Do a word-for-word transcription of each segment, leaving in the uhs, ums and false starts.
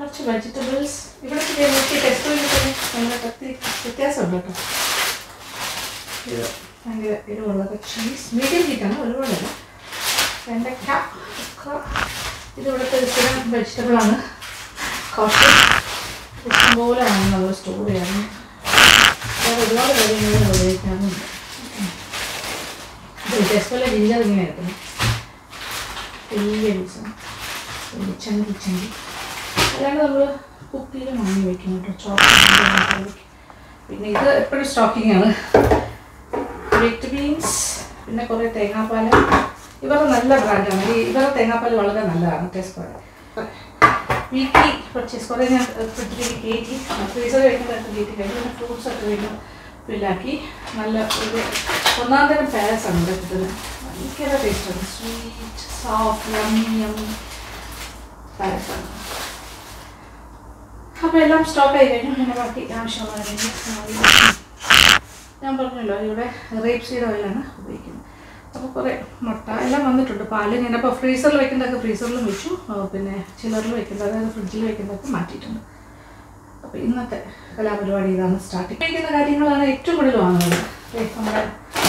കുറച്ച് വെജിറ്റബിൾസ് ഇവിടെ നോക്കി ടെസ്റ്റ് ചെയ്തിട്ട് നല്ല കത്തി വ്യത്യാസമുണ്ട് കേട്ടോ. ഇത് ഭയങ്കര എരിവുള്ളത് ചീസ് മീഡിയം ഹീറ്റാണ്, ഒരുപാടല്ല. വെണ്ടയ്ക്ക, ഇത് ഇവിടുത്തെ സ്ഥിരം വെജിറ്റബിളാണ്. കുറച്ച് ഇഷ്ടംപോലെ ആണ് നമ്മൾ സ്റ്റോർ ചെയ്യാനും വേറെ ഒരുപാട് കാര്യങ്ങൾ ഉപയോഗിക്കാറുണ്ട്. ഇത് ടെസ്റ്റ് ജിഞ്ചർ ഇങ്ങനെ കിട്ടുന്നു, വലിയ പീസാണ്, ചങ്കി ചങ്കി. അല്ലാണ്ട് നമ്മൾ കുപ്പിയിൽ വാങ്ങി വയ്ക്കും കേട്ടോ, ചോക്ലേറ്റ്. പിന്നെ ഇത് എപ്പോഴും സ്റ്റോക്കിംഗ് ആണ്. വിറ്റ് ബീൻസ്, പിന്നെ കുറേ തേങ്ങാപ്പാൽ. ഇവരുടെ നല്ല ബ്രാൻഡാണ്, ഈ ഇവരുടെ തേങ്ങാപ്പാൽ വളരെ നല്ലതാണ്. ടെസ്റ്റ് വീക്ക്ലി പർച്ചേസ് കുറേ ഞാൻ ഫ്രിഡ്ജിലേക്ക് കയറ്റി ഫ്രീസർ കഴിക്കുന്നതൊക്കെ കയറ്റി കഴിഞ്ഞു. പിന്നെ ഫ്രൂട്ട്സ് ഒക്കെ വീണ്ടും ഫില്ലാക്കി. നല്ല ഒരു ഒന്നാം തരം പാരസാണ് ഇവിടെ കിട്ടുന്നത്. ഭയങ്കര ടേസ്റ്റാണ്, സ്വീറ്റ് സോഫ്റ്റ് യമ്മി യമ്മി പാരസാണ്. അപ്പോൾ എല്ലാം സ്റ്റോക്ക് ആയി കഴിഞ്ഞു. പിന്നെ ബാക്കി ആവശ്യമുള്ള ഞാൻ പറഞ്ഞല്ലോ ഇവിടെ റേപ്പ് സീഡ് ഓയിലാണ് ഉപയോഗിക്കുന്നത്. അപ്പോൾ കുറേ മുട്ട എല്ലാം വന്നിട്ടുണ്ട്. പാല് ഞാനപ്പോൾ ഫ്രീസറിൽ വെക്കുന്നതൊക്കെ ഫ്രീസറിലും വെച്ചു, പിന്നെ ചിലറിൽ വെക്കുന്നത് അതായത് ഫ്രിഡ്ജിൽ വെക്കുന്നതൊക്കെ മാറ്റിയിട്ടുണ്ട്. അപ്പോൾ ഇന്നത്തെ കലാപരിപാടി ഇതാണ്. സ്റ്റാർട്ടിങ് ഉപയോഗിക്കുന്ന കാര്യങ്ങളാണ് ഏറ്റവും കൂടുതൽ വാങ്ങുന്നത്. നമ്മുടെ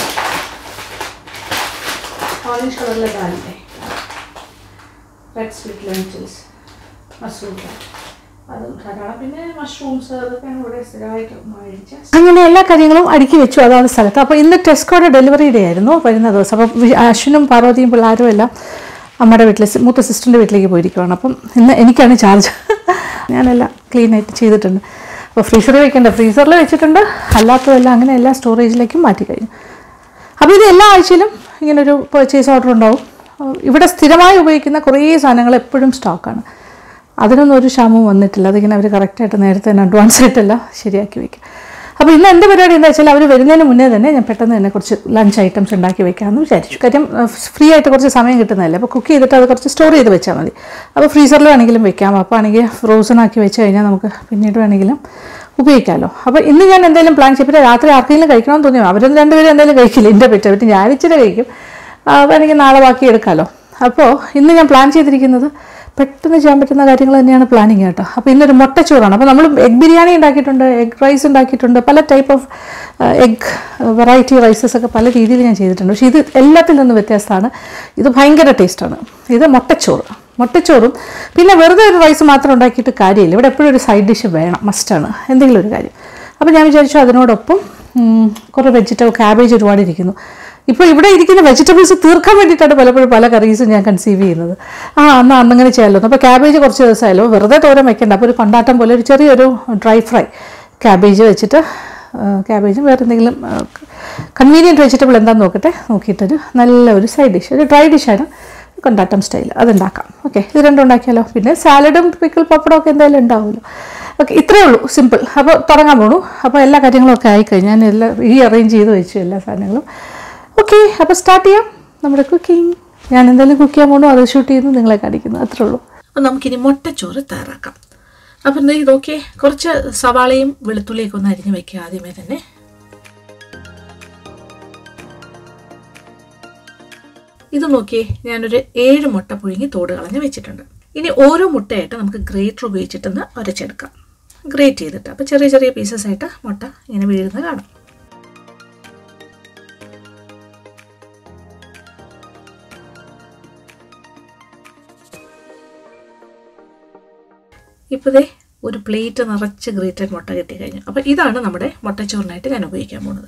ഓറഞ്ച് കളറിലെ ദാലില്ലേ, red split lentils, masoor dal, അതും ധാരാളം. പിന്നെ മഷ്റൂംസ്, അതൊക്കെയാണ് ഇവിടെ സ്ഥിരമായിട്ട് മേടിച്ച്. അങ്ങനെ എല്ലാ കാര്യങ്ങളും അടുക്കി വെച്ചു അതാണ് സ്ഥലത്ത്. അപ്പോൾ ഇന്ന് ടെസ്കോയുടെ ഡെലിവറി ഡേ ആയിരുന്നു വരുന്ന ദിവസം. അപ്പോൾ അശ്വിനും പാർവതിയും പിള്ളേരും എല്ലാം അമ്മയുടെ വീട്ടിൽ മൂത്ത സിസ്റ്ററിൻ്റെ വീട്ടിലേക്ക് പോയിരിക്കുകയാണ്. അപ്പം ഇന്ന് എനിക്കാണ് ചാർജ്. ഞാനെല്ലാം ക്ലീനായിട്ട് ചെയ്തിട്ടുണ്ട്. അപ്പോൾ ഫ്രീസറിൽ വെക്കേണ്ട ഫ്രീസറിൽ വെച്ചിട്ടുണ്ട്, അല്ലാത്തതെല്ലാം അങ്ങനെ എല്ലാ സ്റ്റോറേജിലേക്കും മാറ്റി കഴിഞ്ഞു. അപ്പോൾ ഇത് എല്ലാ ആഴ്ചയിലും ഇങ്ങനൊരു പർച്ചേസ് ഓർഡർ ഉണ്ടാവും. ഇവിടെ സ്ഥിരമായി ഉപയോഗിക്കുന്ന കുറേ സാധനങ്ങൾ എപ്പോഴും സ്റ്റോക്കാണ്. അതിനൊന്നും ഒരു ക്ഷാമവും വന്നിട്ടില്ല. അതിങ്ങനെ അവർ കറക്റ്റായിട്ട് നേരത്തെ തന്നെ അഡ്വാൻസ് ആയിട്ടെല്ലാം ശരിയാക്കി വയ്ക്കും. അപ്പോൾ ഇന്ന് എൻ്റെ പരിപാടി എന്താ വെച്ചാൽ അവർ വരുന്നതിന് മുന്നേ തന്നെ ഞാൻ പെട്ടെന്ന് തന്നെ കുറച്ച് ലഞ്ച് ഐറ്റംസ് ഉണ്ടാക്കി വെക്കാമെന്ന് വിചാരിച്ചു. കാര്യം ഫ്രീ ആയിട്ട് കുറച്ച് സമയം കിട്ടുന്നതല്ലേ. അപ്പോൾ കുക്ക് ചെയ്തിട്ട് അത് കുറച്ച് സ്റ്റോർ ചെയ്ത് വെച്ചാൽ മതി. അപ്പോൾ ഫ്രീസറിൽ വേണമെങ്കിലും വെക്കാം, അപ്പോൾ ആണെങ്കിൽ ഫ്രോസൺ ആക്കി വെച്ച് കഴിഞ്ഞാൽ നമുക്ക് പിന്നീട് വേണമെങ്കിലും ഉപയോഗിക്കാമല്ലോ. അപ്പോൾ ഇന്ന് ഞാൻ എന്തെങ്കിലും പ്ലാൻ ചെയ്തിട്ട് രാത്രി ആർക്കെങ്കിലും കഴിക്കണമെന്ന് തോന്നിയോ അവരൊന്നും രണ്ടുപേരും എന്തായാലും കഴിക്കില്ല. എൻ്റെ പറ്റ പറ്റി ഞാൻ ഇച്ചിരി കഴിക്കും, വേണമെങ്കിൽ നാളെ ബാക്കി എടുക്കാമല്ലോ. അപ്പോൾ ഇന്ന് ഞാൻ പ്ലാൻ ചെയ്തിരിക്കുന്നത് പെട്ടെന്ന് ചെയ്യാൻ പറ്റുന്ന കാര്യങ്ങൾ തന്നെയാണ് പ്ലാനിങ് കേട്ടോ. അപ്പോൾ ഇന്നൊരു മുട്ടച്ചോറാണ്. അപ്പോൾ നമ്മൾ എഗ് ബിരിയാണി ഉണ്ടാക്കിയിട്ടുണ്ട്, എഗ് റൈസ് ഉണ്ടാക്കിയിട്ടുണ്ട്, പല type of egg variety rices ഒക്കെ പല രീതിയിൽ ഞാൻ ചെയ്തിട്ടുണ്ട്. പക്ഷേ ഇത് എല്ലാത്തിൽ നിന്നും വ്യത്യാസമാണ്. ഇത് ഭയങ്കര ടേസ്റ്റാണ്. ഇത് മുട്ടച്ചോറ്, മുട്ടച്ചോറും പിന്നെ വെറുതെ ഒരു റൈസ് മാത്രം ഉണ്ടാക്കിയിട്ട് കാര്യമില്ല. ഇവിടെ എപ്പോഴും ഒരു സൈഡ് ഡിഷ് വേണം, മസ്റ്റാണ് എന്തെങ്കിലും ഒരു കാര്യം. അപ്പോൾ ഞാൻ വിചാരിച്ചു അതിനോടൊപ്പം കുറേ വെജിറ്റബിൾ കാബേജ് ഒരുപാട് ഇരിക്കുന്നു. ഇപ്പോൾ ഇവിടെ ഇരിക്കുന്ന വെജിറ്റബിൾസ് തീർക്കാൻ വേണ്ടിയിട്ടാണ് പലപ്പോഴും പല കറീസും ഞാൻ കൺസീവ് ചെയ്യുന്നത്. ആ എന്നാൽ അന്നങ്ങനെ ചെയ്യാമല്ലോ. അപ്പോൾ ക്യാബേജ് കുറച്ച് ദിവസമായാലോ വെറുതെ തോരൻ വെക്കേണ്ട. അപ്പോൾ ഒരു കൊണ്ടാട്ടം പോലെ ഒരു ചെറിയൊരു ഡ്രൈ ഫ്രൈ ക്യാബേജ് വെച്ചിട്ട് ക്യാബേജും വേറെ എന്തെങ്കിലും കൺവീനിയൻറ്റ് വെജിറ്റബിൾ എന്താണെന്ന് നോക്കട്ടെ, നോക്കിയിട്ടൊരു നല്ല ഒരു സൈഡ് ഡിഷ്, ഒരു ഡ്രൈ ഡിഷാണ് കൊണ്ടാട്ടം സ്റ്റൈൽ, അതുണ്ടാക്കാം. ഓക്കെ, ഇത് രണ്ടും ഉണ്ടാക്കിയാലോ. പിന്നെ സാലഡും പിക്കിൾ പപ്പടം ഒക്കെ എന്തായാലും ഉണ്ടാവുമല്ലോ. ഓക്കെ, ഇത്രയേ ഉള്ളൂ, സിമ്പിൾ. അപ്പോൾ തുടങ്ങാൻ പോണു. അപ്പോൾ എല്ലാ കാര്യങ്ങളും ഒക്കെ ആയിക്കഴിഞ്ഞു. ഞാൻ എല്ലാം ഈ അറേഞ്ച് ചെയ്ത് വെച്ചു എല്ലാ സാധനങ്ങളും. ഓക്കെ, അപ്പോൾ സ്റ്റാർട്ട് ചെയ്യാം നമ്മുടെ കുക്കിംഗ്. ഞാൻ എന്തായാലും കുക്ക് ചെയ്യാൻ പോകണു, അത് ഷൂട്ട് ചെയ്യുന്നു, നിങ്ങളെ കാണിക്കുന്നു, അത്രേ ഉള്ളൂ. അപ്പോൾ നമുക്കിനി മുട്ടച്ചോറ് തയ്യാറാക്കാം. അപ്പം എന്താ ഇതൊക്കെ കുറച്ച് സവാളയും വെളുത്തുള്ളിയൊക്കെ ഒന്ന് അരിഞ്ഞ് വയ്ക്കുക ആദ്യമേ തന്നെ. ഇത് നോക്കിയേ, ഞാനൊരു ഏഴ് മുട്ട പുഴുങ്ങി തോട് കളഞ്ഞ് വെച്ചിട്ടുണ്ട്. ഇനി ഓരോ മുട്ടയായിട്ട് നമുക്ക് ഗ്രേറ്റർ ഉപയോഗിച്ചിട്ടൊന്ന് ഉരച്ചെടുക്കാം, ഗ്രേറ്റ് ചെയ്തിട്ട്. അപ്പോൾ ചെറിയ ചെറിയ പീസസ് ആയിട്ട് മുട്ട ഇങ്ങനെ വീഴുന്നത് കാണാം. ഇപ്പോൾ ദേ ഒരു പ്ലേറ്റ് നിറച്ച് ഗ്രേറ്റഡ് മുട്ട കിട്ടിക്കഴിഞ്ഞു. അപ്പോൾ ഇതാണ് നമ്മുടെ മുട്ടച്ചോറിനായിട്ട് ഞാൻ ഉപയോഗിക്കാൻ പോകുന്നത്.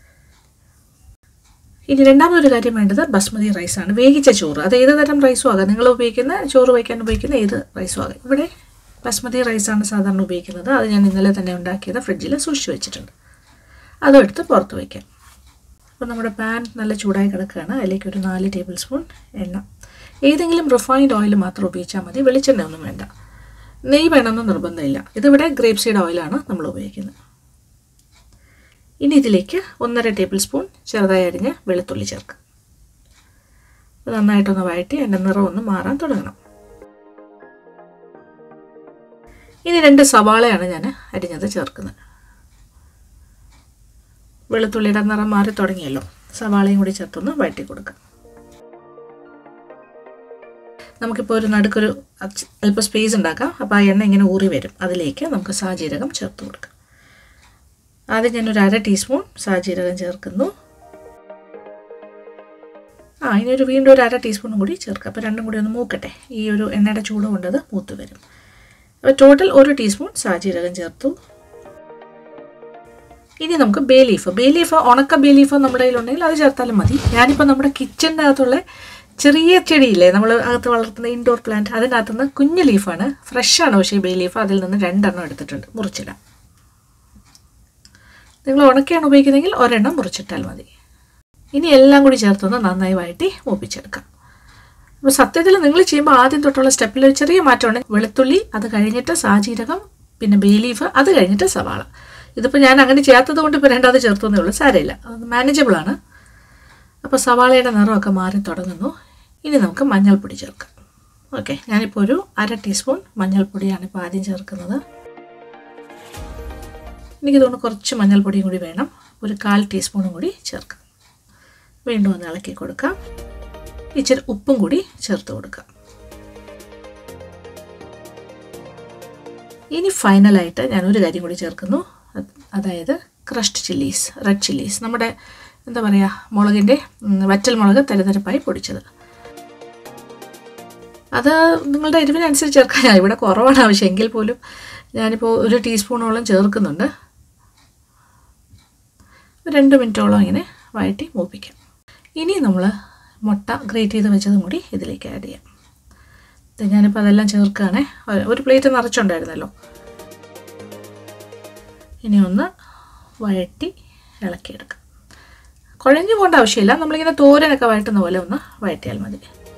ഇനി രണ്ടാമതൊരു കാര്യം വേണ്ടത് ബസ്മതി റൈസാണ്, വേവിച്ച ചോറ്. അത് ഏത് തരം റൈസും ആകാം, നിങ്ങൾ ഉപയോഗിക്കുന്ന ചോറ് വയ്ക്കാൻ ഉപയോഗിക്കുന്ന ഏത് റൈസും ആകാം. ഇവിടെ ബസ്മതി റൈസാണ് സാധാരണ ഉപയോഗിക്കുന്നത്. അത് ഞാൻ ഇന്നലെ തന്നെ ഉണ്ടാക്കിയത് ഫ്രിഡ്ജിൽ സൂക്ഷിച്ച് വെച്ചിട്ടുണ്ട്. അതും എടുത്ത് പുറത്ത് വയ്ക്കാം. അപ്പോൾ നമ്മുടെ പാൻ നല്ല ചൂടായി കിടക്കുകയാണ്. അതിലേക്ക് ഒരു നാല് ടേബിൾ സ്പൂൺ എണ്ണ, ഏതെങ്കിലും റിഫൈൻഡ് ഓയിൽ മാത്രം ഉപയോഗിച്ചാൽ മതി, വെളിച്ചെണ്ണ ഒന്നും വേണ്ട. നെയ്യ് വേണമെന്ന് നിർബന്ധമില്ല. ഇതിവിടെ ഗ്രേപ്പ് സീഡ് ഓയിലാണ് നമ്മൾ ഉപയോഗിക്കുന്നത്. ഇനി ഇതിലേക്ക് ഒന്നര ടേബിൾ സ്പൂൺ ചെറുതായി അരിഞ്ഞ് വെളുത്തുള്ളി ചേർക്കുക. നന്നായിട്ടൊന്ന് വഴറ്റി അതിൻ്റെ നിറം ഒന്ന് മാറാൻ തുടങ്ങണം. ഇനി രണ്ട് സവാളയാണ് ഞാൻ അരിഞ്ഞത് ചേർക്കുന്നത്. വെളുത്തുള്ളിയുടെ നിറം മാറി തുടങ്ങിയല്ലോ, സവാളയും കൂടി ചേർത്തൊന്ന് വഴറ്റി കൊടുക്കുക. നമുക്കിപ്പോൾ ഒരു നടുക്കൊരു അല്പം സ്പേസ് ഉണ്ടാക്കാം. അപ്പോൾ ആ എണ്ണ ഇങ്ങനെ ഊറി വരും. അതിലേക്ക് നമുക്ക് സാജീരകം ചേർത്ത് കൊടുക്കാം. ആദ്യം ഞാനൊരു അര ടീസ്പൂൺ സാജീരകം ചേർക്കുന്നു. ആ ഇനി ഒരു വീണ്ടും ഒരു അര ടീസ്പൂണും കൂടി ചേർക്കുക. അപ്പോൾ രണ്ടും കൂടി ഒന്ന് മൂക്കട്ടെ. ഈ ഒരു എണ്ണയുടെ ചൂട് കൊണ്ടത് മൂത്ത് വരും. അപ്പോൾ ടോട്ടൽ ഒരു ടീസ്പൂൺ സാജീരകം ചേർത്തു. ഇനി നമുക്ക് ബേ ലീഫ് ബേ ലീഫ് ഉണക്ക ബേ ലീഫ് നമ്മുടെ കയ്യിലുണ്ടെങ്കിൽ അത് ചേർത്താലും മതി. ഞാനിപ്പോൾ നമ്മുടെ കിച്ചൻ്റെ അകത്തുള്ള ചെറിയ ചെടിയില്ലേ നമ്മൾ അകത്ത് വളർത്തുന്ന ഇൻഡോർ പ്ലാന്റ്, അതിനകത്തുനിന്ന് കുഞ്ഞ് ലീഫാണ്, ഫ്രഷാണ്. പക്ഷേ ബേ ലീഫ് അതിൽ നിന്ന് രണ്ടെണ്ണം എടുത്തിട്ടുണ്ട്, മുറിച്ചിടാം. നിങ്ങൾ ഉണക്കിയാണ് ഉപയോഗിക്കുന്നതെങ്കിൽ ഒരെണ്ണം മുറിച്ചിട്ടാൽ മതി. ഇനി എല്ലാം കൂടി ചേർത്തൊന്ന് നന്നായി വഴറ്റി മൂപ്പിച്ചെടുക്കാം. അപ്പോൾ സത്യത്തിൽ നിങ്ങൾ ചെയ്യുമ്പോൾ ആദ്യം തൊട്ടുള്ള സ്റ്റെപ്പിൽ ഒരു ചെറിയ മാറ്റമുണ്ട്. വെളുത്തുള്ളി, അത് കഴിഞ്ഞിട്ട് സാജീരകം, പിന്നെ ബേ ലീഫ്, അത് കഴിഞ്ഞിട്ട് സവാള. ഇതിപ്പോൾ ഞാൻ അങ്ങനെ ചെയ്യാത്തത് കൊണ്ട് ഇപ്പോൾ രണ്ടാമത് ചേർത്തുന്നേ ഉള്ളൂ. സാരമില്ല, അത് മാനേജബിളാണ്. അപ്പോൾ സവാളയുടെ നിറമൊക്കെ മാറി തുടങ്ങുന്നു. ഇനി നമുക്ക് മഞ്ഞൾപ്പൊടി ചേർക്കാം. ഓക്കെ, ഞാനിപ്പോൾ ഒരു അര ടീസ്പൂൺ മഞ്ഞൾപ്പൊടിയാണ് ഇപ്പോൾ ആദ്യം ചേർക്കുന്നത്. എനിക്ക് തോന്നുന്നു കുറച്ച് മഞ്ഞൾപ്പൊടിയും കൂടി വേണം. ഒരു കാൽ ടീസ്പൂണും കൂടി ചേർക്കാം. വീണ്ടും ഒന്ന് ഇളക്കി കൊടുക്കാം. ഇച്ചിരി ഉപ്പും കൂടി ചേർത്ത് കൊടുക്കാം. ഇനി ഫൈനലായിട്ട് ഞാനൊരു കാര്യം കൂടി ചേർക്കുന്നു. അതായത് ക്രഷ്ഡ് ചില്ലീസ്, റെഡ് ചില്ലീസ്, നമ്മുടെ എന്താ പറയുക മുളകിൻ്റെ വറ്റൽ മുളക് തരിതരപ്പായി പൊടിച്ചത്. അത് നിങ്ങളുടെ എരിവിനനുസരിച്ച് ചേർക്കാൻ. ഇവിടെ കുറവാണ് ആവശ്യം, എങ്കിൽ പോലും ഞാനിപ്പോൾ ഒരു ടീസ്പൂണോളം ചേർക്കുന്നുണ്ട്. രണ്ട് മിനിറ്റോളം ഇങ്ങനെ വഴറ്റി മൂപ്പിക്കാം. ഇനി നമ്മൾ മുട്ട ഗ്രേറ്റ് ചെയ്ത് വെച്ചതും കൂടി ഇതിലേക്ക് ആഡ് ചെയ്യാം. ഞാനിപ്പോൾ അതെല്ലാം ചേർക്കുകയാണേ. ഒരു പ്ലേറ്റ് നിറച്ചുണ്ടായിരുന്നല്ലോ. ഇനി ഒന്ന് വഴറ്റി ഇളക്കിയെടുക്കാം. കുഴഞ്ഞു പോകേണ്ട ആവശ്യമില്ല. നമ്മളിങ്ങനെ തോരനൊക്കെ വഴറ്റുന്ന പോലെ ഒന്ന് വഴറ്റിയാൽ മതി.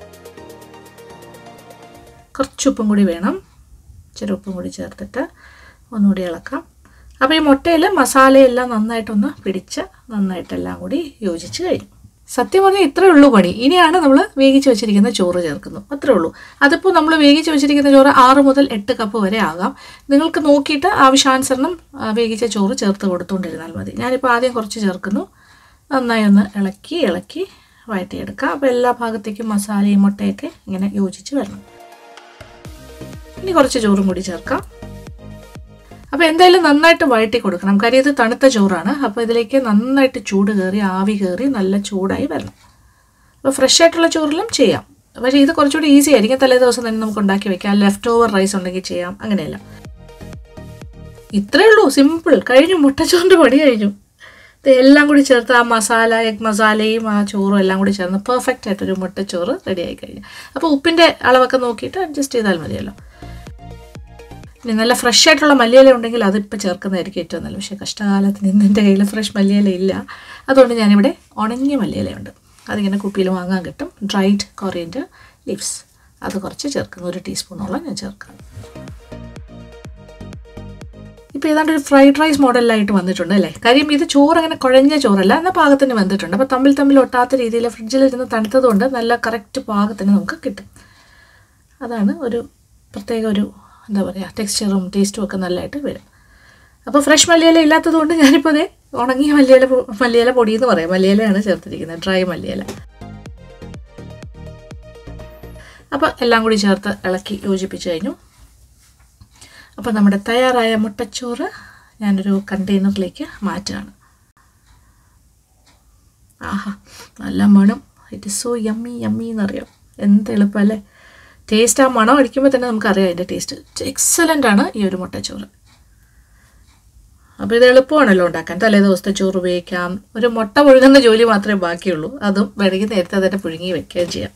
കുറച്ച് ഉപ്പും കൂടി വേണം. ഇച്ചിരി ഉപ്പും കൂടി ചേർത്തിട്ട് ഒന്നുകൂടി ഇളക്കാം. അപ്പോൾ ഈ മുട്ടയിൽ മസാലയെല്ലാം നന്നായിട്ടൊന്ന് പിടിച്ച് നന്നായിട്ടെല്ലാം കൂടി യോജിച്ച് കഴിഞ്ഞു. സത്യം പറഞ്ഞാൽ ഇത്രയേ ഉള്ളൂ പണി. ഇനിയാണ് നമ്മൾ വേവിച്ച് വെച്ചിരിക്കുന്ന ചോറ് ചേർക്കുന്നു. അത്രേ ഉള്ളൂ. അതിപ്പോൾ നമ്മൾ വേവിച്ച് വെച്ചിരിക്കുന്ന ചോറ് ആറ് മുതൽ എട്ട് കപ്പ് വരെ ആകാം. നിങ്ങൾക്ക് നോക്കിയിട്ട് ആവശ്യാനുസരണം വേവിച്ച ചോറ് ചേർത്ത് കൊടുത്തുകൊണ്ടിരുന്നാൽ മതി. ഞാനിപ്പോൾ ആദ്യം കുറച്ച് ചേർക്കുന്നു. നന്നായി ഒന്ന് ഇളക്കി ഇളക്കി വഴറ്റിയെടുക്കാം. അപ്പോൾ എല്ലാ ഭാഗത്തേക്കും മസാലയും മുട്ടയൊക്കെ ഇങ്ങനെ യോജിച്ച് വരണം. ഇനി കുറച്ച് ചോറും കൂടി ചേർക്കാം. അപ്പോൾ എന്തായാലും നന്നായിട്ട് വഴറ്റി കൊടുക്കണം. കാര്യം ഇത് തണുത്ത ചോറാണ്. അപ്പോൾ ഇതിലേക്ക് നന്നായിട്ട് ചൂട് കയറി ആവി കയറി നല്ല ചൂടായി വരണം. അപ്പോൾ ഫ്രഷ് ആയിട്ടുള്ള ചോറിലും ചെയ്യാം. പക്ഷേ ഇത് കുറച്ചുകൂടി ഈസി ആയിരിക്കും. തലേ ദിവസം തന്നെ നമുക്ക് ഉണ്ടാക്കി വെക്കാം. ലെഫ്റ്റ് ഓവർ റൈസ് ഉണ്ടെങ്കിൽ ചെയ്യാം. അങ്ങനെയല്ല. ഇത്രയേ ഉള്ളൂ, സിമ്പിൾ. കഴിഞ്ഞു, മുട്ടച്ചോറിൻ്റെ പണി കഴിഞ്ഞു. എല്ലാം കൂടി ചേർത്ത് ആ മസാല, എഗ് മസാലയും ആ ചോറും എല്ലാം കൂടി ചേർന്ന് പെർഫെക്റ്റ് ആയിട്ടൊരു മുട്ടച്ചോറ് റെഡി ആയി കഴിഞ്ഞു. അപ്പോൾ ഉപ്പിൻ്റെ അളവൊക്കെ നോക്കിയിട്ട് അഡ്ജസ്റ്റ് ചെയ്താൽ മതിയല്ലോ. ഇനി നല്ല ഫ്രഷ് ആയിട്ടുള്ള മല്ലിയില ഉണ്ടെങ്കിൽ അതിപ്പോൾ ചേർക്കുന്നതായിരിക്കും ഏറ്റവും നല്ല. പക്ഷേ കഷ്ടകാലത്തിന് ഇന്ന് എൻ്റെ കയ്യിൽ ഫ്രഷ് മല്ലിയില ഇല്ല. അതുകൊണ്ട് ഞാനിവിടെ ഉണങ്ങിയ മല്ലിയിലയുണ്ട്. അതിങ്ങനെ കുപ്പിയിൽ വാങ്ങാൻ കിട്ടും. ഡ്രൈഡ് കൊറിയൻഡർ ലീവ്സ്, അത് കുറച്ച് ചേർക്കുന്നു. ഒരു ടീസ്പൂണോളം ഞാൻ ചേർക്കാം. ഇപ്പോൾ ഏതാണ്ട് ഒരു ഫ്രൈഡ് റൈസ് മോഡലിലായിട്ട് വന്നിട്ടുണ്ട് അല്ലേ. കാര്യം ഇത് ചോറ് അങ്ങനെ കുഴഞ്ഞ ചോറല്ല, എന്നാൽ പാകത്തിന് വന്നിട്ടുണ്ട്. അപ്പോൾ തമ്മിൽ തമ്മിൽ ഒട്ടാത്ത രീതിയിൽ ഫ്രിഡ്ജിലിരുന്ന് തണുത്തതുകൊണ്ട് നല്ല കറക്റ്റ് പാകത്തിന് നമുക്ക് കിട്ടും. അതാണ് ഒരു പ്രത്യേക ഒരു എന്താ പറയുക, ടെക്സ്ചറും ടേസ്റ്റും ഒക്കെ നല്ലതായിട്ട് വരും. അപ്പോൾ ഫ്രഷ് മല്ലിയില ഇല്ലാത്തത് കൊണ്ട് ഞാനിപ്പോൾ അതേ ഉണങ്ങിയ മല്ലിയില മല്ലിയില പൊടി എന്ന് പറയാം. മല്ലിയിലയാണ് ചേർത്തിരിക്കുന്നത്, ഡ്രൈ മല്ലിയില. അപ്പോൾ എല്ലാം കൂടി ചേർത്ത് ഇളക്കി യോജിപ്പിച്ച് കഴിഞ്ഞു. അപ്പോൾ നമ്മുടെ തയ്യാറായ മുട്ടച്ചോറ് ഞാനൊരു കണ്ടെയ്നറിലേക്ക് മാറ്റുകയാണ്. ആഹാ, നല്ല മണം. It is so yummy yummy എന്നറിയാം. എന്ത് എളുപ്പമല്ലേ. ടേസ്റ്റ് ആ മണം അടിക്കുമ്പോൾ തന്നെ നമുക്കറിയാം അതിൻ്റെ ടേസ്റ്റ്. എക്സലൻ്റ് ആണ് ഈ ഒരു മുട്ടച്ചോറ്. അപ്പോൾ ഇത് എളുപ്പമാണല്ലോ ഉണ്ടാക്കാൻ. തലേ ദിവസത്തെ ചോറ് ഉപയോഗിക്കാം. ഒരു മുട്ട പുഴുങ്ങുന്ന ജോലി മാത്രമേ ബാക്കിയുള്ളൂ. അതും വേണമെങ്കിൽ നേരത്തെ തന്നെ പുഴുങ്ങി വെക്കുകയും ചെയ്യാം.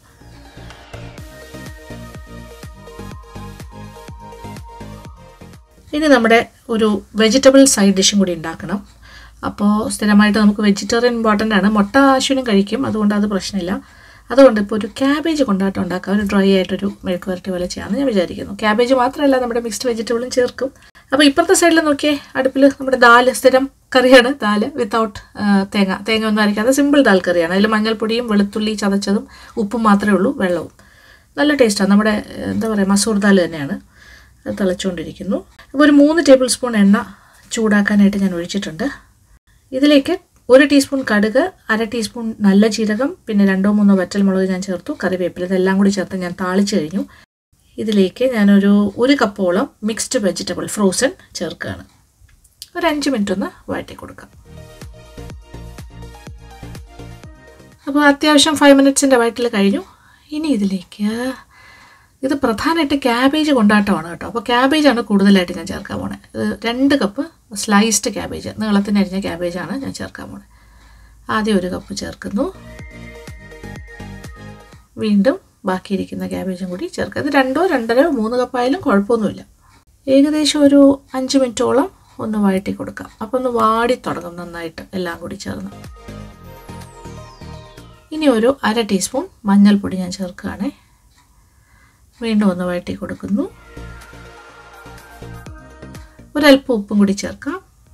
ഇനി നമ്മുടെ ഒരു വെജിറ്റബിൾ സൈഡ് ഡിഷും കൂടി ഉണ്ടാക്കണം. അപ്പോൾ സ്ഥിരമായിട്ട് നമുക്ക് വെജിറ്റേറിയൻ ഇമ്പോർട്ടൻ്റ് ആണ്. മുട്ട ആശുവിനും കഴിക്കും, അതുകൊണ്ട് അത് പ്രശ്നമില്ല. അതുകൊണ്ട് ഇപ്പോൾ ഒരു ക്യാബേജ് കൊണ്ടാട്ടം ഉണ്ടാക്കാം. ഒരു ഡ്രൈ ആയിട്ടൊരു മെഴുക്ക് വരട്ടി പോലെ ചെയ്യാമെന്ന് ഞാൻ വിചാരിക്കുന്നു. ക്യാബേജ് മാത്രമല്ല, നമ്മുടെ മിക്സ്ഡ് വെജിറ്റബിളും ചേർക്കും. അപ്പോൾ ഇപ്പുറത്തെ സൈഡിൽ നോക്കിയേ, അടുപ്പിൽ നമ്മുടെ ദാല്, സ്ഥിരം കറിയാണ് ദാല് വിത്തൗട്ട് തേങ്ങ തേങ്ങ ഒന്നും അരയ്ക്കാതെ സിമ്പിൾ ദാൽ കറിയാണ്. അതിൽ മഞ്ഞൾപ്പൊടിയും വെളുത്തുള്ളി ചതച്ചതും ഉപ്പും മാത്രമേ ഉള്ളൂ, വെള്ളവും. നല്ല ടേസ്റ്റാണ്. നമ്മുടെ എന്താ പറയുക, മസൂർ ദാൽ തന്നെയാണ്. അത് തിളച്ചുകൊണ്ടിരിക്കുന്നു. അപ്പോൾ ഒരു മൂന്ന് ടേബിൾ സ്പൂൺ എണ്ണ ചൂടാക്കാനായിട്ട് ഞാൻ ഒഴിച്ചിട്ടുണ്ട്. ഇതിലേക്ക് ഒരു ടീസ്പൂൺ കടുക്, അര ടീസ്പൂൺ നല്ല ജീരകം, പിന്നെ രണ്ടോ മൂന്നോ വറ്റൽമുളക് ഞാൻ ചേർത്തു, കറിവേപ്പില, ഇതെല്ലാം കൂടി ചേർത്ത് ഞാൻ താളിച്ച് കഴിഞ്ഞു. ഇതിലേക്ക് ഞാനൊരു ഒരു കപ്പോളം മിക്സ്ഡ് വെജിറ്റബിൾ ഫ്രോസൺ ചേർക്കുകയാണ്. ഒരു അഞ്ച് മിനിറ്റ് ഒന്ന് വഴറ്റി കൊടുക്കാം. അപ്പോൾ അത്യാവശ്യം ഫൈവ് മിനിറ്റ്സിൻ്റെ വഴറ്റിൽ കഴിഞ്ഞു. ഇനി ഇതിലേക്ക് ഇത് പ്രധാനമായിട്ട് ക്യാബേജ് കൊണ്ടാട്ടമാണ് കേട്ടോ. അപ്പോൾ ക്യാബേജാണ് കൂടുതലായിട്ട് ഞാൻ ചേർക്കാൻ പോണത്. ഇത് രണ്ട് കപ്പ് സ്ലൈസ്ഡ് ക്യാബേജ്, നീളത്തിന് അരിഞ്ഞ ക്യാബേജാണ് ഞാൻ ചേർക്കാൻ പോണത്. ആദ്യം ഒരു കപ്പ് ചേർക്കുന്നു. വീണ്ടും ബാക്കിയിരിക്കുന്ന ക്യാബേജും കൂടി ചേർക്കുക. ഇത് രണ്ടോ രണ്ടര മൂന്ന് കപ്പായാലും കുഴപ്പമൊന്നുമില്ല. ഏകദേശം ഒരു അഞ്ച് മിനിറ്റോളം ഒന്ന് വഴറ്റി കൊടുക്കാം. അപ്പോൾ ഒന്ന് വാടി തുടങ്ങും നന്നായിട്ട് എല്ലാം കൂടി ചേർന്ന്. ഇനി ഒരു അര ടീസ്പൂൺ മഞ്ഞൾപ്പൊടി ഞാൻ ചേർക്കുകയാണ്. വീണ്ടും ഒന്ന് വഴറ്റി കൊടുക്കുന്നു. ഒരല്പം ഉപ്പും കൂടി ചേർക്കാം.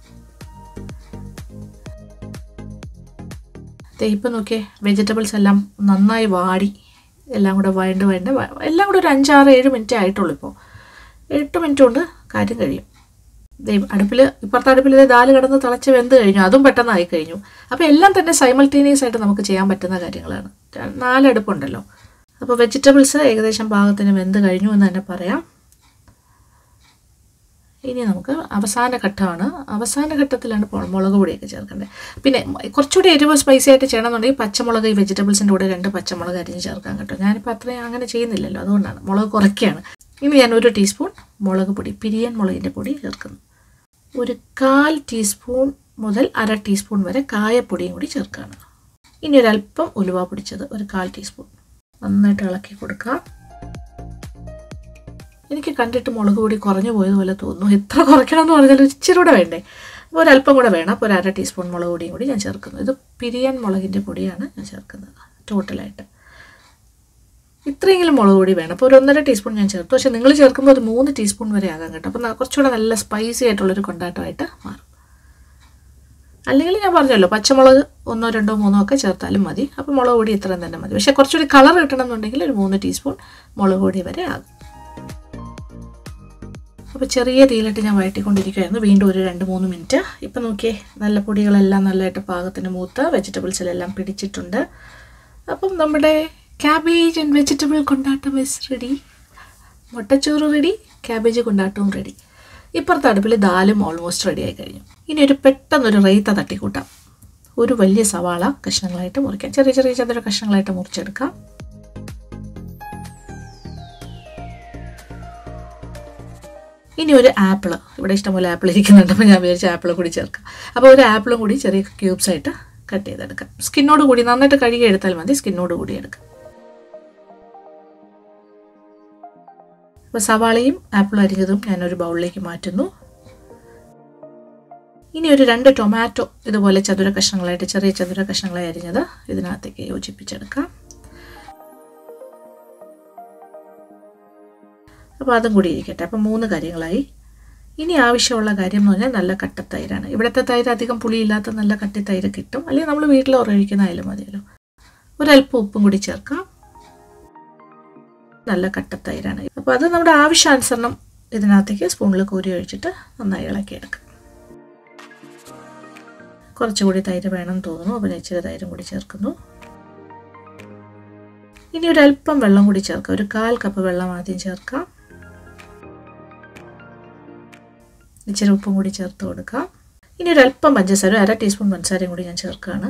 ഇപ്പം നോക്കിയേ, വെജിറ്റബിൾസ് എല്ലാം നന്നായി വാടി എല്ലാം കൂടെ വഴണ്ട് വഴണ്ട് എല്ലാം കൂടെ ഒരു അഞ്ചാറ് ഏഴ് മിനിറ്റ് ആയിട്ടുള്ളൂ. ഇപ്പോൾ എട്ട് മിനിറ്റ് കൊണ്ട് കാര്യം കഴിയും. അടുപ്പിൽ ഇപ്പുറത്തെ അടുപ്പിൽ ഇത് ദാല് കിടന്ന് തിളച്ച് വെന്ത് കഴിഞ്ഞു, അതും പെട്ടെന്നായി കഴിഞ്ഞു. അപ്പോൾ എല്ലാം തന്നെ സൈമൾട്ടേനിയസ് ആയിട്ട് നമുക്ക് ചെയ്യാൻ പറ്റുന്ന കാര്യങ്ങളാണ്. നാലടുപ്പുണ്ടല്ലോ. അപ്പോൾ വെജിറ്റബിൾസ് ഏകദേശം പാകത്തിന് വെന്ത് കഴിഞ്ഞു എന്ന് തന്നെ പറയാം. ഇനി നമുക്ക് അവസാന ഘട്ടമാണ്. അവസാന ഘട്ടത്തിലാണ് മുളക് പൊടിയൊക്കെ ചേർക്കേണ്ടത്. പിന്നെ കുറച്ചുകൂടി എരിവ് സ്പൈസി ആയിട്ട് ചെയ്യണമെന്നുണ്ടെങ്കിൽ പച്ചമുളക് ഈ വെജിറ്റബിൾസിൻ്റെ കൂടെ രണ്ട് പച്ചമുളക് അരിഞ്ഞ് ചേർക്കാൻ കേട്ടോ. ഞാനിപ്പോൾ അത്രയും അങ്ങനെ ചെയ്യുന്നില്ലല്ലോ, അതുകൊണ്ടാണ് മുളക് കുറയ്ക്കുകയാണ്. ഇനി ഞാൻ ഒരു ടീസ്പൂൺ മുളക് പൊടി, പിരിയൻ മുളകിൻ്റെ പൊടി ചേർക്കുന്നു. ഒരു കാൽ ടീസ്പൂൺ മുതൽ അര ടീസ്പൂൺ വരെ കായപ്പൊടിയും കൂടി ചേർക്കുകയാണ്. ഇനി ഒരല്പം ഉലുവ പൊടിച്ചത് ഒരു കാൽ ടീസ്പൂൺ. നന്നായിട്ട് ഇളക്കി കൊടുക്കാം. എനിക്ക് കണ്ടിട്ട് മുളക് പൊടി കുറഞ്ഞു പോയതുപോലെ തോന്നുന്നു. എത്ര കുറയ്ക്കണമെന്ന് പറഞ്ഞാൽ ഇച്ചിരി കൂടെ വേണ്ടേ? അപ്പോൾ ഒരല്പം കൂടെ വേണം. അപ്പോൾ ഒരു അര ടീസ്പൂൺ മുളക് പൊടിയും കൂടി ഞാൻ ചേർക്കുന്നു. ഇത് പിരിയൻ മുളകിൻ്റെ പൊടിയാണ് ഞാൻ ചേർക്കുന്നത് ടോട്ടലായിട്ട്. ഇത്രയെങ്കിലും മുളക് പൊടി വേണം. അപ്പോൾ ഒരു ഒന്നര ടീസ്പൂൺ ഞാൻ ചേർത്തു. പക്ഷേ നിങ്ങൾ ചേർക്കുമ്പോൾ ഒരു മൂന്ന് ടീസ്പൂൺ വരെ ആകാൻ കേട്ടോ. അപ്പോൾ കുറച്ചുകൂടെ നല്ല സ്പൈസി ആയിട്ടുള്ളൊരു കൊണ്ടാട്ടമായിട്ട് മാറും. അല്ലെങ്കിൽ ഞാൻ പറഞ്ഞല്ലോ, പച്ചമുളക് ഒന്നോ രണ്ടോ മൂന്നോ ഒക്കെ ചേർത്താലും മതി. അപ്പോൾ മുളക് പൊടി ഇത്രയും തന്നെ മതി. പക്ഷേ കുറച്ചുകൂടി കളർ കിട്ടണമെന്നുണ്ടെങ്കിൽ ഒരു മൂന്ന് ടീസ്പൂൺ മുളക് പൊടി വരെ ആകും. അപ്പോൾ ചെറിയ തീയിലിട്ട് ഞാൻ വഴറ്റിക്കൊണ്ടിരിക്കുകയായിരുന്നു. വീണ്ടും ഒരു രണ്ട് മൂന്ന് മിനിറ്റ്. ഇപ്പം നോക്കിയേ, നല്ല പൊടികളെല്ലാം നല്ലതായിട്ട് പാകത്തിന് മൂത്ത് വെജിറ്റബിൾസിലെല്ലാം പിടിച്ചിട്ടുണ്ട്. അപ്പം നമ്മുടെ cabbage and vegetable kondattum is ready. Mutta choru ready, cabbage kondattum ready. ഇപ്പുറത്തെ അടുപ്പിൽ ദാലും ഓൾമോസ്റ്റ് റെഡി ആയി കഴിഞ്ഞു. ഇനി ഒരു പെട്ടെന്നൊരു റൈത്ത തട്ടിക്കൂട്ടാം. ഒരു വലിയ സവാള കഷ്ണങ്ങളായിട്ട് മുറിക്കാം. ചെറിയ ചെറിയ ചതുര കഷ്ണങ്ങളായിട്ട് മുറിച്ചെടുക്കാം. ഇനി ഒരു ആപ്പിൾ, ഇവിടെ ഇഷ്ടംപോലെ ആപ്പിൾ ഇരിക്കുന്നുണ്ട്. അപ്പോൾ ഞാൻ വിചാരിച്ച ആപ്പിൾ കൂടി ചേർക്കാം. അപ്പോൾ ഒരു ആപ്പിളും കൂടി ചെറിയ ക്യൂബ്സ് ആയിട്ട് കട്ട് ചെയ്തെടുക്കാം. സ്കിന്നോട് കൂടി നന്നായിട്ട് കഴുകി എടുത്താൽ മതി. സ്കിന്നോട് കൂടി എടുക്കാം. അപ്പോൾ സവാളയും ആപ്പിളും അരിഞ്ഞതും ഞാനൊരു ബൗളിലേക്ക് മാറ്റുന്നു. ഇനി ഒരു രണ്ട് ടൊമാറ്റോ ഇതുപോലെ ചതുര കഷ്ണങ്ങളായിട്ട് ചെറിയ ചതുര കഷ്ണങ്ങളായി അരിഞ്ഞത് ഇതിനകത്തേക്ക് യോജിപ്പിച്ചെടുക്കാം. അപ്പോൾ അതും കൂടി ഇരിക്കട്ടെ. അപ്പോൾ മൂന്ന് കാര്യങ്ങളായി. ഇനി ആവശ്യമുള്ള കാര്യം എന്ന് പറഞ്ഞാൽ നല്ല കട്ടത്തൈരാണ്. ഇവിടുത്തെ തൈര് അധികം പുളിയില്ലാത്ത നല്ല കട്ടി തൈര് കിട്ടും. അല്ലെങ്കിൽ നമ്മൾ വീട്ടിൽ ഉറഴിക്കുന്നതായാലും മതിയല്ലോ. ഒരല്പം ഉപ്പും കൂടി ചേർക്കാം. നല്ല കട്ടത്തൈരാണ്. അപ്പോൾ അത് നമ്മുടെ ആവശ്യാനുസരണം ഇതിനകത്തേക്ക് സ്പൂണിൽ കോരി ഒഴിച്ചിട്ട് നന്നായി ഇളക്കിയെടുക്കാം. കുറച്ചുകൂടി തൈര് വേണം തോന്നുന്നു. അപ്പോൾ ഇച്ചിരി തൈരും കൂടി ചേർക്കുന്നു. ഇനി ഒരല്പം വെള്ളം കൂടി ചേർക്കാം. ഒരു കാൽ കപ്പ് വെള്ളം ആദ്യം ചേർക്കാം. ഇച്ചിരി ഉപ്പും കൂടി ചേർത്ത് കൊടുക്കാം. ഇനി ഒരല്പം പഞ്ചസാര, അര ടീസ്പൂൺ പഞ്ചസാരയും കൂടി ഞാൻ ചേർക്കുകയാണ്.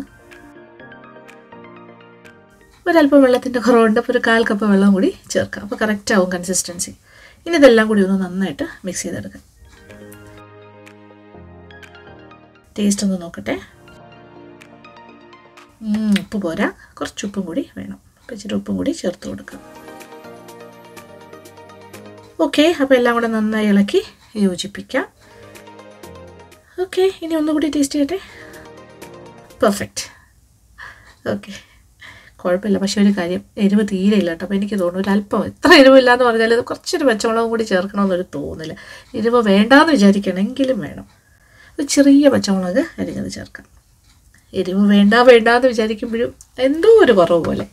ഒരല്പം വെള്ളത്തിൻ്റെ കുറവുണ്ട്. അപ്പോൾ ഒരു കാൽ കപ്പ് വെള്ളം കൂടി ചേർക്കാം. അപ്പോൾ കറക്റ്റ് ആവും കൺസിസ്റ്റൻസി. ഇനി ഇതെല്ലാം കൂടി ഒന്ന് നന്നായിട്ട് മിക്സ് ചെയ്തെടുക്കാം. ടേസ്റ്റ് ഒന്ന് നോക്കട്ടെ. ഉപ്പ് പോരാ, കുറച്ച് ഉപ്പും കൂടി വേണം. അപ്പോൾ ഇച്ചിരി ഉപ്പും കൂടി ചേർത്ത് കൊടുക്കാം. ഓക്കെ, അപ്പോൾ എല്ലാം കൂടെ നന്നായി ഇളക്കി യോജിപ്പിക്കാം. ഓക്കെ, ഇനി ഒന്നുകൂടി ടേസ്റ്റ് ചെയ്യട്ടെ. പെർഫെക്റ്റ്. ഓക്കെ, കുഴപ്പമില്ല. പക്ഷേ ഒരു കാര്യം, എരിവ് തീരെ ഇല്ല കേട്ടോ. അപ്പോൾ എനിക്ക് തോന്നുന്നു ഒരല്പം, എത്ര എരിവില്ല എന്ന് പറഞ്ഞാൽ ഇത് കുറച്ചൊരു പച്ചമുളകും കൂടി ചേർക്കണമെന്നൊരു തോന്നില്ല. എരിവ് വേണ്ടാന്ന് വിചാരിക്കണമെങ്കിലും വേണം. ഒരു ചെറിയ പച്ചമുളക് അരിഞ്ഞത് ചേർക്കാം. എരിവ് വേണ്ട വേണ്ടാന്ന് വിചാരിക്കുമ്പോഴും എന്തോ ഒരു കുറവ് പോലെ.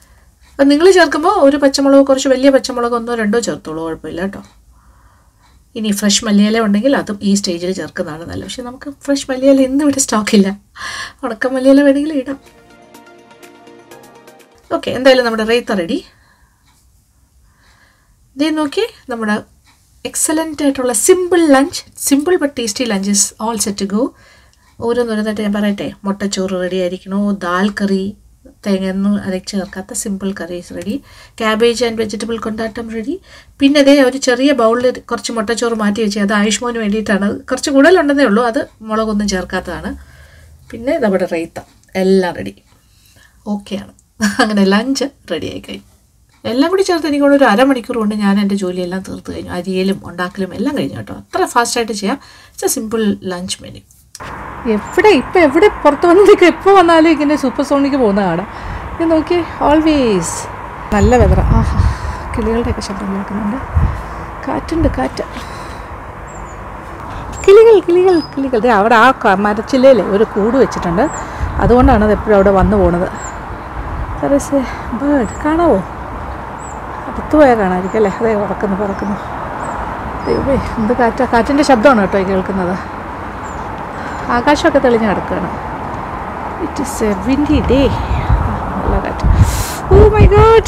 അപ്പം നിങ്ങൾ ചേർക്കുമ്പോൾ ഒരു പച്ചമുളക്, കുറച്ച് വലിയ പച്ചമുളക് ഒന്നോ രണ്ടോ ചേർത്തോളൂ, കുഴപ്പമില്ല കേട്ടോ. ഇനി ഫ്രഷ് മല്ലിയില ഉണ്ടെങ്കിൽ അതും ഈ സ്റ്റേജിൽ ചേർക്കുന്നതാണ് നല്ലത്. പക്ഷെ നമുക്ക് ഫ്രഷ് മല്ലിയില ഇന്നും ഇവിടെ സ്റ്റോക്കില്ല. ഉണക്ക മല്ലിയില വേണമെങ്കിൽ ഇടാം. ഓക്കെ, എന്തായാലും നമ്മുടെ റൈത്ത റെഡി. ഇതേ നോക്കി, നമ്മുടെ എക്സലൻ്റ് ആയിട്ടുള്ള simple lunch, simple but tasty lunch is all set to go. ഓരോന്നോരോന്നായിട്ട് ഞാൻ പറയട്ടെ. മുട്ടച്ചോറ് റെഡി ആയിരിക്കണോ, ദാൽ കറി, തേങ്ങയൊന്നും അരച്ച് ചേർക്കാത്ത simple curries ready, cabbage and vegetable കൊണ്ടാട്ടം റെഡി. പിന്നെ അതേ ഒരു ചെറിയ ബൗളിൽ കുറച്ച് മുട്ടച്ചോറ് മാറ്റി വെച്ച്, അത് ആയുഷ്മാന് വേണ്ടിയിട്ടാണ്. കുറച്ച് കൂടുതലുണ്ടെന്നേ ഉള്ളൂ, അത് മുളകൊന്നും ചേർക്കാത്തതാണ്. പിന്നെ നമ്മുടെ റൈത്ത എല്ലാം റെഡി. ഓക്കെയാണ്. അങ്ങനെ ലഞ്ച് റെഡി ആയി കഴിഞ്ഞു. എല്ലാം കൂടി ചേർത്ത് എനിക്കൊണ്ട് ഒരു അരമണിക്കൂർ കൊണ്ട് ഞാൻ എൻ്റെ ജോലിയെല്ലാം തീർത്ത് കഴിഞ്ഞു. അരിയലും ഉണ്ടാക്കലും എല്ലാം കഴിഞ്ഞു കേട്ടോ. അത്ര ഫാസ്റ്റായിട്ട് ചെയ്യാം. It's a simple lunch menu. എവിടെ ഇപ്പം എവിടെ പുറത്ത് വന്നതൊക്കെ എപ്പോൾ വന്നാലും ഇങ്ങനെ സൂപ്പർ സോണിക്ക് പോകുന്ന കാണാം. ഇത് നോക്കി, ഓൾവേസ് നല്ല വെതറ. ആഹാ, കിളികളുടെയൊക്കെ ശബ്ദം കേൾക്കുന്നുണ്ട്. കാറ്റുണ്ട്, കാറ്റ്. കിളികൾ കിളികൾ കിളികൾ ദേ അവിടെ ആ മരച്ചില്ലയിലെ ഒരു കൂട് വെച്ചിട്ടുണ്ട്. അതുകൊണ്ടാണ് അത് എപ്പോഴും അവിടെ വന്നു പോണത്. ബേർഡ് കാണാവോ? അടുത്ത് പോയാൽ കാണാമായിരിക്കും അല്ലേ? അതേ പറക്കുന്നു പറക്കുന്നു. ദൈവമേ, എന്ത് കാറ്റാ! കാറ്റിൻ്റെ ശബ്ദമാണ് കേട്ടോ ഈ കേൾക്കുന്നത്. ആകാശമൊക്കെ തെളിഞ്ഞ് കിടക്കുകയാണ്. It is a windy day. നല്ല കാറ്റ്. ഓ മൈ ഗോഡ്,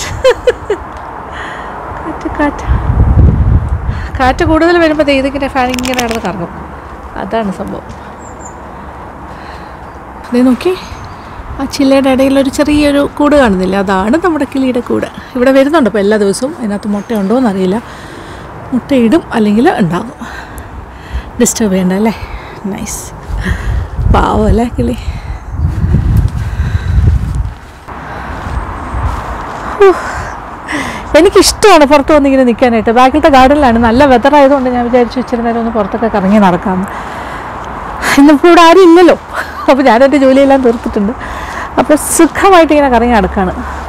കാറ്റ് കാറ്റ് കാറ്റ് കൂടുതൽ വരുമ്പോൾ ഇതിങ്ങനെ ഫാൻ ഇങ്ങനെ നടന്ന് കറങ്ങും. അതാണ് സംഭവം. അതേ നോക്കി, ആ ചില്ലയുടെ ഇടയിലൊരു ചെറിയൊരു കൂട് കാണുന്നില്ല, അതാണ് നമ്മുടെ കിളിയുടെ കൂട്. ഇവിടെ വരുന്നുണ്ട് അപ്പോൾ എല്ലാ ദിവസവും. അതിനകത്ത് മുട്ട ഉണ്ടോ എന്നറിയില്ല. മുട്ടയിടും, അല്ലെങ്കിൽ ഉണ്ടാകും. ഡിസ്റ്റർബ് ചെയ്യണ്ട അല്ലേ? നൈസ്. പാവം അല്ലേ കിളി. എനിക്കിഷ്ടമാണ് പുറത്ത് വന്നിങ്ങനെ നിൽക്കാനായിട്ട്. ബാക്കിലത്തെ ഗാർഡനിലാണ്. നല്ല വെതർ ആയതുകൊണ്ട് ഞാൻ വിചാരിച്ചു ഇച്ചിരി നേരം ഒന്ന് പുറത്തൊക്കെ കറങ്ങി നടക്കാമെന്ന്. ഇന്നിപ്പോൾ ഇവിടെ ആരും ഇല്ലല്ലോ. അപ്പോൾ ഞാൻ എൻ്റെ ജോലിയെല്ലാം തീർത്തിട്ടുണ്ട്. അപ്പോൾ സുഖമായിട്ട് ഇങ്ങനെ കറങ്ങി നടക്കുകയാണ്.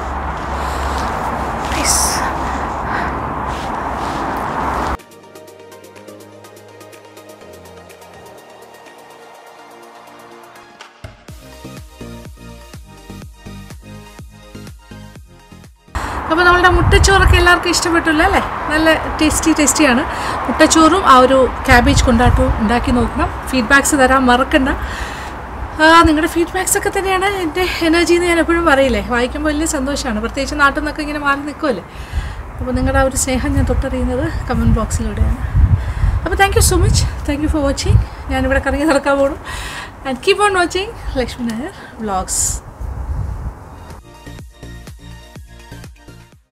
അപ്പോൾ നമ്മളുടെ മുട്ടച്ചോറൊക്കെ എല്ലാവർക്കും ഇഷ്ടപ്പെട്ടില്ല അല്ലേ? നല്ല ടേസ്റ്റി ടേസ്റ്റിയാണ്. മുട്ടച്ചോറും ആ ഒരു ക്യാബേജ് കൊണ്ടാട്ടവും ഉണ്ടാക്കി നോക്കണം. ഫീഡ്ബാക്ക്സ് തരാൻ മറക്കണ്ട. നിങ്ങളുടെ ഫീഡ്ബാക്സൊക്കെ തന്നെയാണ് എൻ്റെ എനർജി എന്ന് ഞാൻ എപ്പോഴും പറയില്ലേ. വായിക്കുമ്പോൾ വലിയ സന്തോഷമാണ്. പ്രത്യേകിച്ച് നാട്ടിൽ നിന്നൊക്കെ ഇങ്ങനെ മാറി നിൽക്കുമല്ലേ. അപ്പോൾ നിങ്ങളുടെ ആ ഒരു സ്നേഹം ഞാൻ തൊട്ടറിയുന്നത് കമൻറ്റ് ബോക്സിലൂടെയാണ്. അപ്പോൾ thank you so much. Thank you for watching. ഞാനിവിടെ കറങ്ങി നടക്കാൻ പോകണം. And keep on watching Lakshmi Nair vlogs.